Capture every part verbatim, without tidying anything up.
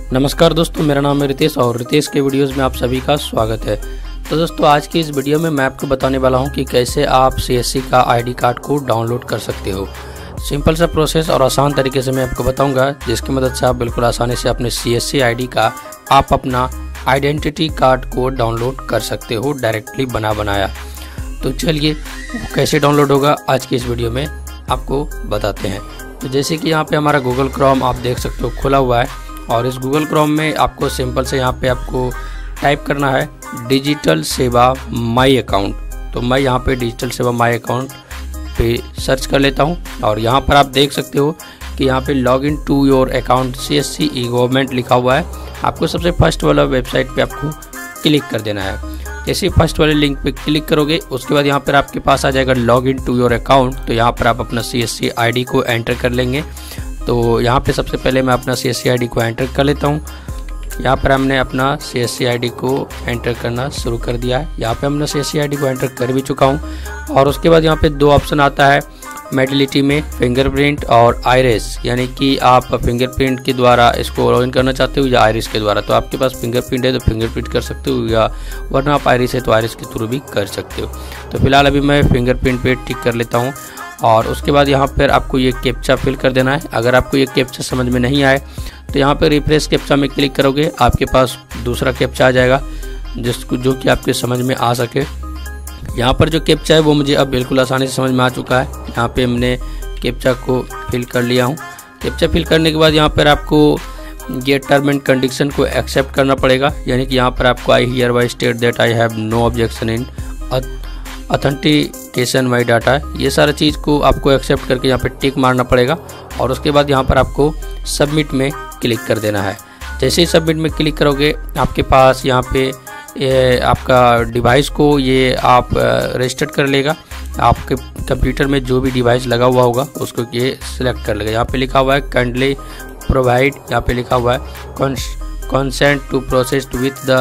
नमस्कार दोस्तों, मेरा नाम है रितेश और रितेश के वीडियोस में आप सभी का स्वागत है। तो दोस्तों, आज की इस वीडियो में मैं आपको बताने वाला हूं कि कैसे आप सीएससी का आईडी कार्ड को डाउनलोड कर सकते हो। सिंपल सा प्रोसेस और आसान तरीके से मैं आपको बताऊंगा, जिसकी मदद से आप बिल्कुल आसानी से अपने सीएससी आईडी का आप अपना आइडेंटिटी कार्ड को डाउनलोड कर सकते हो, डायरेक्टली बना बनाया। तो चलिए कैसे डाउनलोड होगा आज की इस वीडियो में आपको बताते हैं। तो जैसे कि यहाँ पे हमारा गूगल क्रोम आप देख सकते हो खुला हुआ है, और इस गूगल क्रोम में आपको सिंपल से यहाँ पे आपको टाइप करना है डिजिटल सेवा माई अकाउंट। तो मैं यहाँ पे डिजिटल सेवा माई अकाउंट पे सर्च कर लेता हूँ, और यहाँ पर आप देख सकते हो कि यहाँ पे log in to your account CSC e government लिखा हुआ है। आपको सबसे फर्स्ट वाला वेबसाइट पे आपको क्लिक कर देना है। जैसे फर्स्ट वाले लिंक पे क्लिक करोगे, उसके बाद यहाँ पर आपके पास आ जाएगा log in to your account. तो यहाँ पर आप अपना सीएससी आईडी को एंटर कर लेंगे। तो यहाँ पे सबसे पहले मैं अपना सीएससी आईडी को एंटर कर लेता हूँ। यहाँ पर हमने अपना सीएससी आईडी को एंटर करना शुरू कर दिया है। यहाँ पे हमने सीएससी आईडी को एंटर कर भी चुका हूँ, और उसके बाद यहाँ पे दो ऑप्शन आता है मेडिलिटी में, फिंगरप्रिंट और आइरिस, यानी कि आप फिंगरप्रिंट के द्वारा इसको लॉगिन करना चाहते हो या आइरिस के द्वारा। तो आपके पास फिंगरप्रिंट है तो फिंगरप्रिंट कर सकते हो, या वरना आप आइरिस है तो आइरिस के थ्रू भी कर सकते हो। तो फिलहाल अभी मैं फिंगरप्रिंट पे टिक कर लेता हूँ, और उसके बाद यहाँ पर आपको ये कैप्चा फिल कर देना है। अगर आपको ये कैप्चा समझ में नहीं आए तो यहाँ पर रिफ्रेश कैप्चा में क्लिक करोगे, आपके पास दूसरा कैप्चा आ जाएगा जिसको जो कि आपके समझ में आ सके। यहाँ पर जो कैप्चा है वो मुझे अब बिल्कुल आसानी से समझ में आ चुका है। यहाँ पे हमने कैप्चा को फिल कर लिया हूँ। कैप्चा फिल करने के बाद यहाँ पर आपको ये टर्म एंड कंडीशन को एक्सेप्ट करना पड़ेगा, यानी कि यहाँ पर आपको I hereby state that I have no objection in authentication my data, ये सारा चीज़ को आपको एक्सेप्ट करके यहाँ पे टिक मारना पड़ेगा। और उसके बाद यहाँ पर आपको सबमिट में क्लिक कर देना है। जैसे ही सबमिट में क्लिक करोगे, आपके पास यहाँ पे ये आपका डिवाइस को ये आप रजिस्टर कर लेगा। आपके कंप्यूटर में जो भी डिवाइस लगा हुआ होगा उसको ये सिलेक्ट कर लेगा। यहाँ पे लिखा हुआ है काइंडली प्रोवाइड, यहाँ पे लिखा हुआ है consent to process with the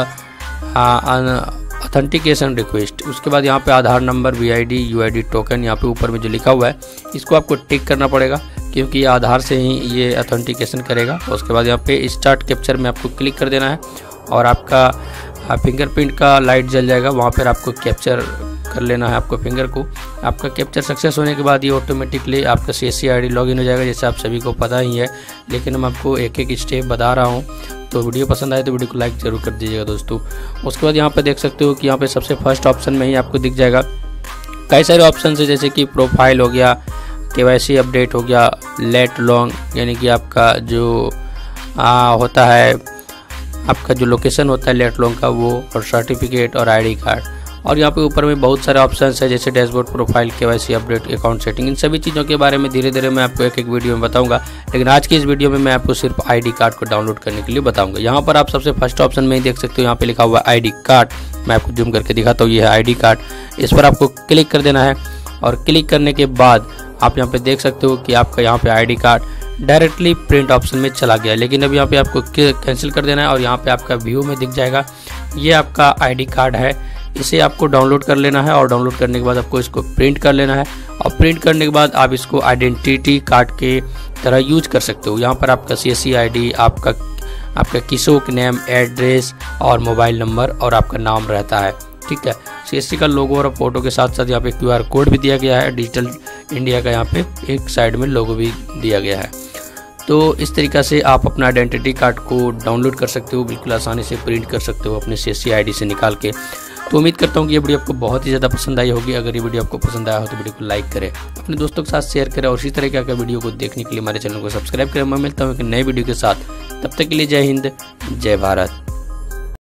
authentication request. उसके बाद यहाँ पे Aadhaar number, VID, UID token, यहाँ पे ऊपर में जो लिखा हुआ है इसको आपको टिक करना पड़ेगा, क्योंकि आधार से ही ये ऑथेंटिकेशन करेगा। उसके बाद यहाँ पे स्टार्ट कैप्चर में आपको क्लिक कर देना है, और आपका फिंगरप्रिंट का लाइट जल जाएगा, वहाँ पर आपको कैप्चर कर लेना है आपको फिंगर को। आपका कैप्चर सक्सेस होने के बाद ये ऑटोमेटिकली आपका सीएससी आईडी लॉगिन हो जाएगा, जैसे आप सभी को पता ही है, लेकिन मैं आपको एक एक स्टेप बता रहा हूँ। तो वीडियो पसंद आए तो वीडियो को लाइक जरूर कर दीजिएगा दोस्तों। उसके बाद यहाँ पे देख सकते हो कि यहाँ पे सबसे फर्स्ट ऑप्शन में ही आपको दिख जाएगा कई सारे ऑप्शन है, जैसे कि प्रोफाइल हो गया, केवाईसी अपडेट हो गया, लेट लॉन्ग, यानी कि आपका जो आ, होता है आपका जो लोकेशन होता है लेट लॉन्ग का वो, और सर्टिफिकेट और आईडी कार्ड। और यहाँ पे ऊपर में बहुत सारे ऑप्शंस है, जैसे dashboard, profile, KYC update, account setting. इन सभी चीज़ों के बारे में धीरे धीरे मैं आपको एक एक वीडियो में बताऊंगा, लेकिन आज की इस वीडियो में मैं आपको सिर्फ आईडी कार्ड को डाउनलोड करने के लिए बताऊंगा। यहाँ पर आप सबसे फर्स्ट ऑप्शन में ही देख सकते हो, यहाँ पे लिखा हुआ है आईडी कार्ड। मैं आपको जूम करके दिखाता हूँ, ये है आईडी कार्ड। इस पर आपको क्लिक कर देना है, और क्लिक करने के बाद आप यहाँ पे देख सकते हो कि आपका यहाँ पे ID card directly print option में चला गया। लेकिन अब यहाँ पे आपको कैंसिल कर देना है, और यहाँ पे आपका व्यू में दिख जाएगा ये आपका आईडी कार्ड है। इसे आपको डाउनलोड कर लेना है, और डाउनलोड करने के बाद आपको इसको प्रिंट कर लेना है, और प्रिंट करने के बाद आप इसको आइडेंटिटी कार्ड के तरह यूज कर सकते हो। यहाँ पर आपका सीएससी आईडी, आपका आपका किसोक नेम, एड्रेस और मोबाइल नंबर और आपका नाम रहता है, ठीक है। सीएससी का लोगो और फोटो के साथ साथ यहाँ पे क्यूआर कोड भी दिया गया है, डिजिटल इंडिया का यहाँ पे एक साइड में लोगो भी दिया गया है। तो इस तरीक़ा से आप अपना आइडेंटिटी कार्ड को डाउनलोड कर सकते हो, बिल्कुल आसानी से प्रिंट कर सकते हो अपने सीएससी आईडी से निकाल के। तो उम्मीद करता हूँ कि ये वीडियो आपको बहुत ही ज़्यादा पसंद आई होगी। अगर ये वीडियो आपको पसंद आया हो तो वीडियो को लाइक करें, अपने दोस्तों के साथ शेयर करें, और इसी तरह के वीडियो को देखने के लिए हमारे चैनल को सब्सक्राइब करें। मैं मिलता हूँ एक नए वीडियो के साथ, तब तक के लिए जय हिंद, जय भारत।